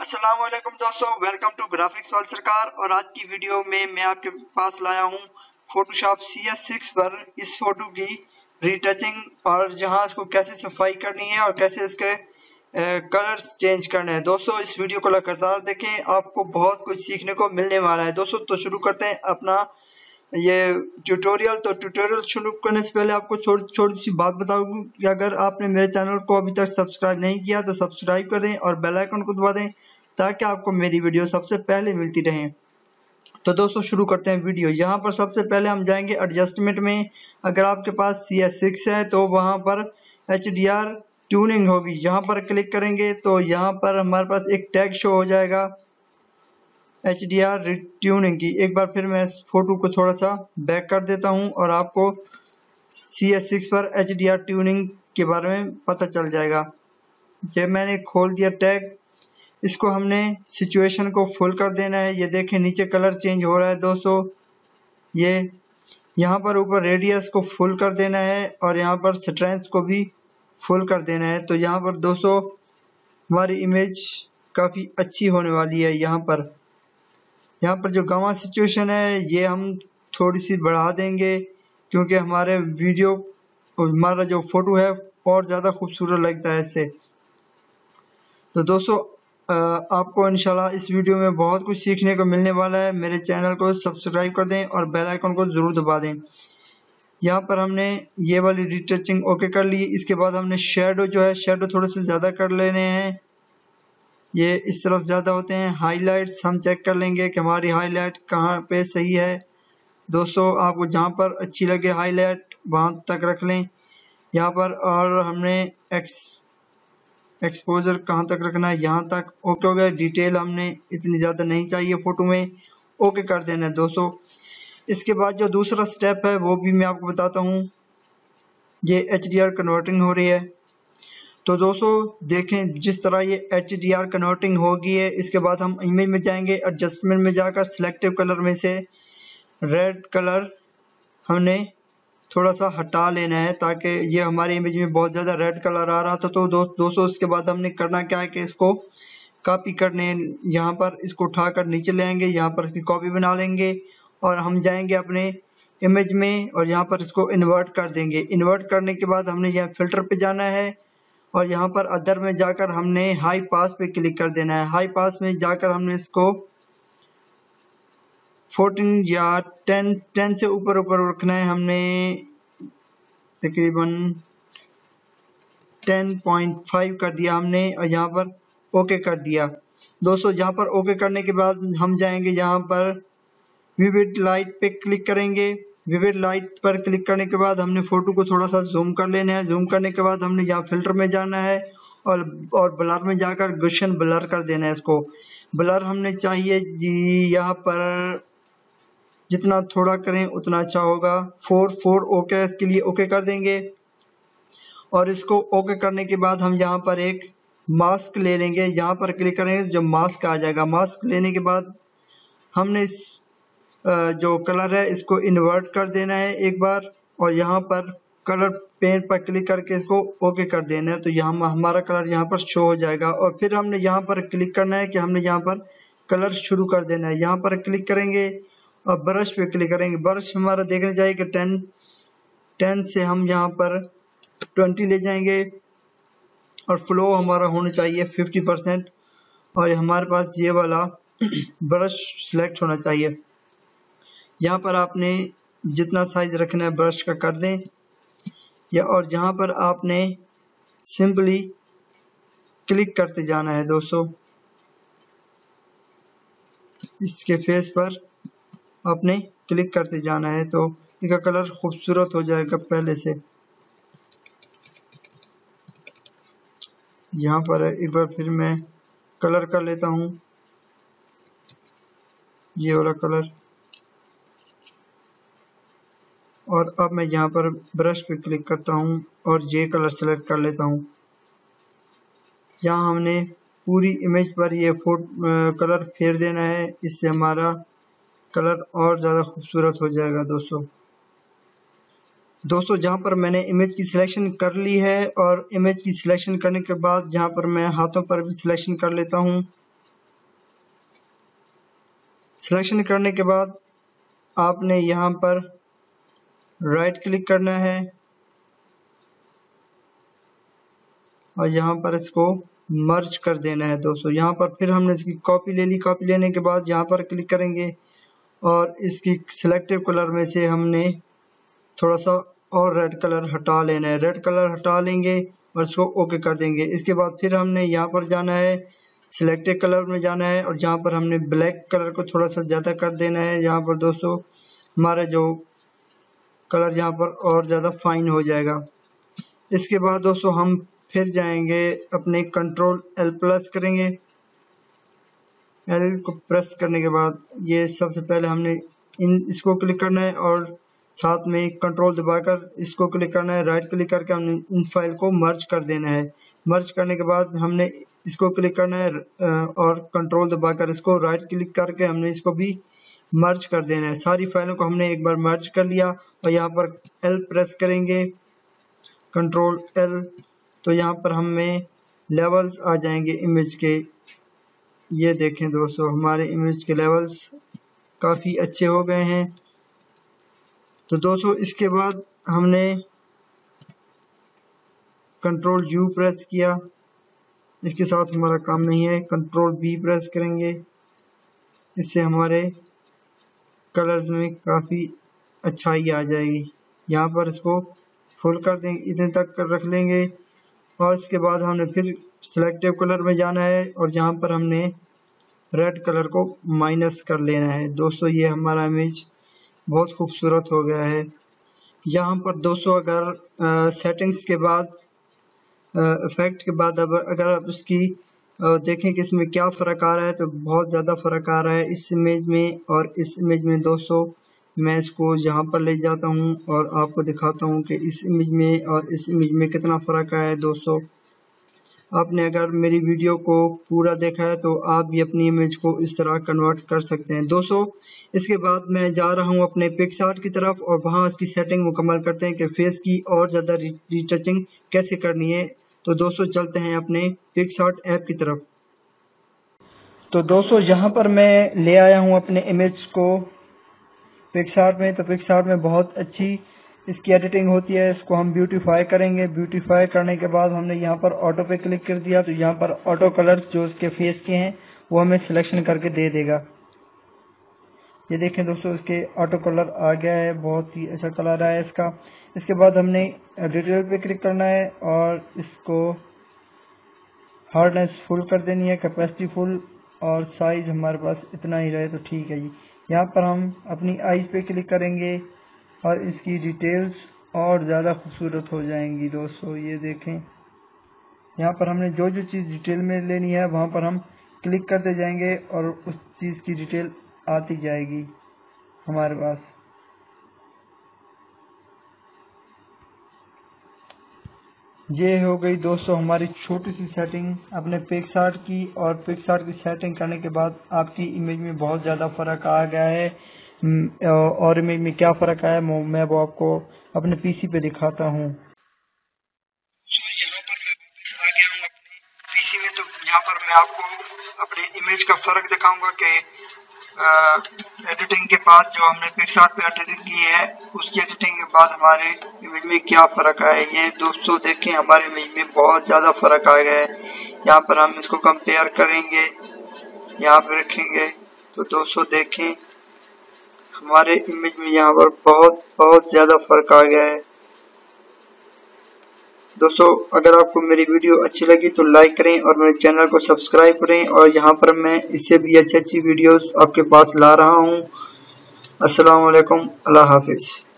अस्सलाम वालेकुम दोस्तों, वेलकम टू ग्राफिक्स वाल सरकार। और आज की वीडियो में मैं आपके पास लाया हूं फोटोशॉप CS6 पर इस फोटो की रीटचिंग और जहां इसको कैसे सफाई करनी है और कैसे इसके कलर्स चेंज करने हैं। दोस्तों इस वीडियो को लगातार देखें, आपको बहुत कुछ सीखने को मिलने वाला है। दोस्तों तो शुरू करते हैं अपना ये ट्यूटोरियल। तो ट्यूटोरियल शुरू करने से पहले आपको छोटी सी बात बताऊं कि अगर आपने मेरे चैनल को अभी तक सब्सक्राइब नहीं किया तो सब्सक्राइब कर दें और बेल आइकन को दबा दें ताकि आपको मेरी वीडियो सबसे पहले मिलती रहे। तो दोस्तों शुरू करते हैं वीडियो। यहाँ पर सबसे पहले हम जाएंगे एडजस्टमेंट में। अगर आपके पास CS6 है तो वहाँ पर HDR ट्यूनिंग होगी, यहाँ पर क्लिक करेंगे तो यहाँ पर हमारे पास एक टैग शो हो जाएगा HDR ट्यूनिंग की। एक बार फिर मैं इस फोटो को थोड़ा सा बैक कर देता हूँ और आपको CS6 पर HDR ट्यूनिंग के बारे में पता चल जाएगा। ये मैंने खोल दिया टैग, इसको हमने सिचुएशन को फुल कर देना है। ये देखें नीचे कलर चेंज हो रहा है दोस्तों। ये यहाँ पर ऊपर रेडियस को फुल कर देना है और यहाँ पर स्ट्रेंथ को भी फुल कर देना है। तो यहाँ पर दोस्तों हमारी इमेज काफ़ी अच्छी होने वाली है। यहाँ पर जो गामा सिचुएशन है ये हम थोड़ी सी बढ़ा देंगे क्योंकि हमारे वीडियो हमारा जो फोटो है और ज़्यादा खूबसूरत लगता है इससे। तो दोस्तों आपको इंशाल्लाह इस वीडियो में बहुत कुछ सीखने को मिलने वाला है। मेरे चैनल को सब्सक्राइब कर दें और बेल आइकन को ज़रूर दबा दें। यहाँ पर हमने ये वाली रिटचिंग ओके कर ली। इसके बाद हमने शेडो जो है शेडो थोड़े से ज़्यादा कर लेने हैं, ये इस तरफ ज़्यादा होते हैं। हाईलाइट्स हम चेक कर लेंगे कि हमारी हाईलाइट कहाँ पे सही है। दोस्तों आपको जहाँ पर अच्छी लगे हाईलाइट वहाँ तक रख लें यहाँ पर। और हमने एक्सपोजर कहाँ तक रखना है, यहाँ तक ओके हो गया। डिटेल हमने इतनी ज़्यादा नहीं चाहिए फ़ोटो में, ओके कर देना है दोस्तों। इसके बाद जो दूसरा स्टेप है वो भी मैं आपको बताता हूँ। ये HDR कन्वर्टिंग हो रही है। तो दोस्तों देखें जिस तरह ये HDR कन्वर्टिंग हो गई है, इसके बाद हम इमेज में जाएंगे। एडजस्टमेंट में जाकर सिलेक्टिव कलर में से रेड कलर हमने थोड़ा सा हटा लेना है ताकि ये हमारी इमेज में बहुत ज़्यादा रेड कलर आ रहा था। तो दोस्तों उसके बाद हमने करना क्या है कि इसको कॉपी करने, यहाँ पर इसको उठाकर नीचे ले आएंगे, यहाँ पर इसकी कॉपी बना लेंगे और हम जाएंगे अपने इमेज में और यहाँ पर इसको इन्वर्ट कर देंगे। इन्वर्ट करने के बाद हमने यहाँ फिल्टर पे जाना है और यहाँ पर अदर में जाकर हमने हाई पास पे क्लिक कर देना है। हाई पास में जाकर हमने इसको 14 या 10 से ऊपर रखना है। हमने तकरीबन 10.5 कर दिया हमने और यहाँ पर ओके कर दिया। दोस्तों यहाँ पर ओके करने के बाद हम जाएंगे यहाँ पर विविड लाइट पे क्लिक करेंगे। विविड लाइट पर क्लिक करने के बाद हमने फोटो को थोड़ा सा जूम कर लेना है। जूम करने के बाद हमने यहाँ फिल्टर में जाना है और ब्लर में जाकर गॉसियन ब्लर कर देना है। इसको ब्लर हमने चाहिए जी यहाँ पर जितना थोड़ा करें उतना अच्छा होगा। 4 ओके, इसके लिए ओके कर देंगे। और इसको ओके करने के बाद हम यहाँ पर एक मास्क ले लेंगे, यहाँ पर क्लिक करेंगे जो मास्क आ जाएगा। मास्क लेने के बाद हमने इस जो कलर है इसको इन्वर्ट कर देना है एक बार और यहाँ पर कलर पेंट पर क्लिक करके इसको ओके कर देना है। तो यहाँ हमारा कलर यहाँ पर शो हो जाएगा और फिर हमने यहाँ पर क्लिक करना है कि हमने यहाँ पर कलर शुरू कर देना है। यहाँ पर क्लिक करेंगे और ब्रश पे क्लिक करेंगे। ब्रश हमारा देखना चाहिए कि 10 से हम यहाँ पर 20 ले जाएंगे और फ्लो हमारा होना चाहिए 50% और हमारे पास ये वाला ब्रश सिलेक्ट होना चाहिए। यहाँ पर आपने जितना साइज रखना है ब्रश का कर दें या और यहाँ पर आपने सिंपली क्लिक करते जाना है दोस्तों। इसके फेस पर आपने क्लिक करते जाना है तो इसका कलर खूबसूरत हो जाएगा पहले से। यहाँ पर एक बार फिर मैं कलर कर लेता हूँ, ये वाला कलर। और अब मैं यहाँ पर ब्रश पे क्लिक करता हूँ और ये कलर सेलेक्ट कर लेता हूँ। यहाँ हमने पूरी इमेज पर ये कलर फेर देना है, इससे हमारा कलर और ज़्यादा खूबसूरत हो जाएगा दोस्तों जहाँ पर मैंने इमेज की सिलेक्शन कर ली है और इमेज की सिलेक्शन करने के बाद यहाँ पर मैं हाथों पर भी सिलेक्शन कर लेता हूँ। सिलेक्शन करने के बाद आपने यहाँ पर राइट क्लिक करना है और यहाँ पर इसको मर्ज कर देना है दोस्तों। यहाँ पर फिर हमने इसकी कॉपी ले ली। कॉपी लेने के बाद यहाँ पर क्लिक करेंगे और इसकी सिलेक्टिव कलर में से हमने थोड़ा सा और रेड कलर हटा लेना है। रेड कलर हटा लेंगे और इसको ओके कर देंगे। इसके बाद फिर हमने यहाँ पर जाना है, सिलेक्टिव कलर में जाना है और यहाँ पर हमने ब्लैक कलर को थोड़ा सा ज़्यादा कर देना है। यहाँ पर दोस्तों हमारा जो कलर यहाँ पर और ज़्यादा फाइन हो जाएगा। इसके बाद दोस्तों हम फिर जाएंगे अपने कंट्रोल L प्लस करेंगे। L को प्रेस करने के बाद ये सबसे पहले हमने इसको क्लिक करना है और साथ में कंट्रोल दबाकर इसको क्लिक करना है। राइट क्लिक करके हमने इन फाइल को मर्ज कर देना है। मर्ज करने के बाद हमने इसको क्लिक करना है और कंट्रोल दबाकर इसको राइट क्लिक करके हमने इसको भी मर्ज कर देना है। सारी फाइलों को हमने एक बार मर्ज कर लिया और यहाँ पर L प्रेस करेंगे, कंट्रोल L, तो यहाँ पर हमें लेवल्स आ जाएंगे इमेज के। ये देखें दोस्तों हमारे इमेज के लेवल्स काफ़ी अच्छे हो गए हैं। तो दोस्तों इसके बाद हमने कंट्रोल U प्रेस किया, इसके साथ हमारा काम नहीं है। कंट्रोल B प्रेस करेंगे, इससे हमारे कलर्स में काफ़ी अच्छाई आ जाएगी। यहाँ पर इसको फुल कर देंगे, इतने तक कर रख लेंगे और इसके बाद हमने फिर सिलेक्टिव कलर में जाना है और यहाँ पर हमने रेड कलर को माइनस कर लेना है। दोस्तों ये हमारा इमेज बहुत खूबसूरत हो गया है। यहाँ पर दोस्तों अगर सेटिंग्स के बाद इफेक्ट के बाद अगर आप उसकी देखें कि इसमें क्या फ़र्क आ रहा है, तो बहुत ज़्यादा फ़र्क आ रहा है इस इमेज में और इस इमेज में। दोस्तों मैं इसको यहाँ पर ले जाता हूँ और आपको दिखाता हूँ कि इस इमेज में और इस इमेज में कितना फ़र्क आया है। दोस्तों आपने अगर मेरी वीडियो को पूरा देखा है तो आप भी अपनी इमेज को इस तरह कन्वर्ट कर सकते हैं। दोस्तों इसके बाद मैं जा रहा हूँ अपने पिक्सआर्ट की तरफ और वहाँ इसकी सेटिंग मुकम्मल करते हैं कि फेस की और ज़्यादा रीटचिंग कैसे करनी है। तो दोस्तों चलते हैं अपने पिक्सआर्ट ऐप की तरफ। तो दोस्तों यहाँ पर मैं ले आया हूँ अपने इमेज को पिक्सआर्ट में। तो पिक्सआर्ट में बहुत अच्छी इसकी एडिटिंग होती है। इसको हम ब्यूटीफाई करेंगे। ब्यूटीफाई करने के बाद हमने यहाँ पर ऑटो पे क्लिक कर दिया तो यहाँ पर ऑटो कलर्स जो इसके फेस के हैं वो हमें सिलेक्शन करके दे देगा। ये देखें दोस्तों इसके ऑटो कलर आ गया है, बहुत ही अच्छा कलर आया है इसका। इसके बाद हमने डिटेल पे क्लिक करना है और इसको हार्डनेस फुल कर देनी है, कैपेसिटी फुल, और साइज हमारे पास इतना ही रहे तो ठीक है जी। यहाँ पर हम अपनी आईज पे क्लिक करेंगे और इसकी डिटेल्स और ज़्यादा खूबसूरत हो जाएंगी। दोस्तों ये देखें यहाँ पर हमने जो जो चीज़ डिटेल में लेनी है वहाँ पर हम क्लिक करते जाएंगे और उस चीज़ की डिटेल आती जाएगी हमारे पास। ये हो गई दोस्तों हमारी छोटी सी सेटिंग अपने पिक्सआर्ट की। और पिक्सआर्ट की सेटिंग करने के बाद आपकी इमेज में बहुत ज़्यादा फ़र्क आ गया है। और इमेज में क्या फ़र्क आया मैं वो आपको अपने पीसी पे दिखाता हूँ। यहाँ पर मैं वापस आ गया हूँ अपने पीसी में। तो यहाँ पर मैं आपको अपने इमेज का फ़र्क दिखाऊंगा कि एडिटिंग के बाद जो हमने पिक्सआर्ट पे एडिटिंग की है उसकी एडिटिंग के बाद हमारे इमेज में क्या फ़र्क आया है। दोस्तों देखें हमारे इमेज में बहुत ज़्यादा फ़र्क आ गया है। यहाँ पर हम इसको कंपेयर करेंगे, यहाँ पे रखेंगे तो दोस्तों देखें हमारे इमेज में यहाँ पर बहुत ज़्यादा फ़र्क आ गया है। दोस्तों अगर आपको मेरी वीडियो अच्छी लगी तो लाइक करें और मेरे चैनल को सब्सक्राइब करें। और यहाँ पर मैं इससे भी अच्छी वीडियोस आपके पास ला रहा हूँ। अस्सलाम वालेकुम, अल्लाह हाफिज़।